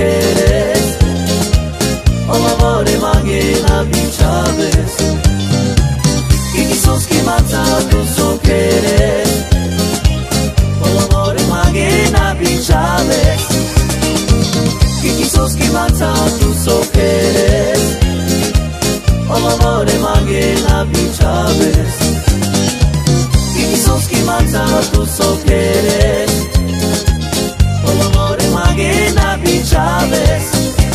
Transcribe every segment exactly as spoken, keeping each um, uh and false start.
quieres. Oh amore, ma che la sabes. Y quisos que matar tú so quieres. Oh amore, ma che la sabes. Y quisos que matar tú so quieres. Oh amore, ma che la sabes. Y quisos que matar tú so quieres. Oh amore, ma che la sabes.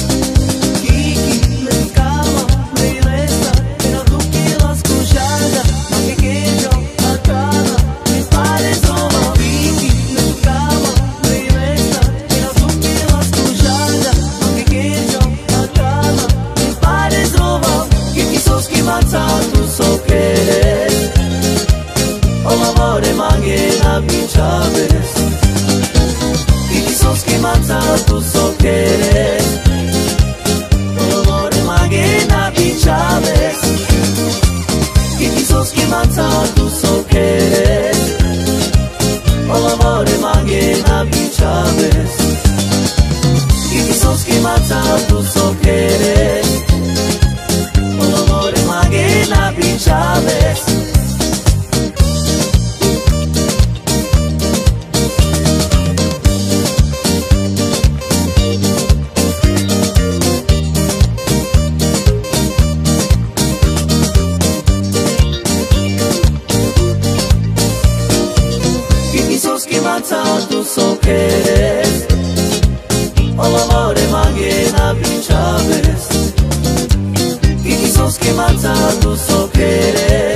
Tu so quieres, oh amore, ma che la sabes. Y quisos que matar tú so quieres, oh amore, ma che la sabes. Y quisos que matar tú so quieres, oh amore, ma che la sabes. Y quisos que matar tú so quieres. Sabes. Y quisos que matar tú so quieres. Oh amore, ma che la sabes. Y quisos que matar tú so quieres.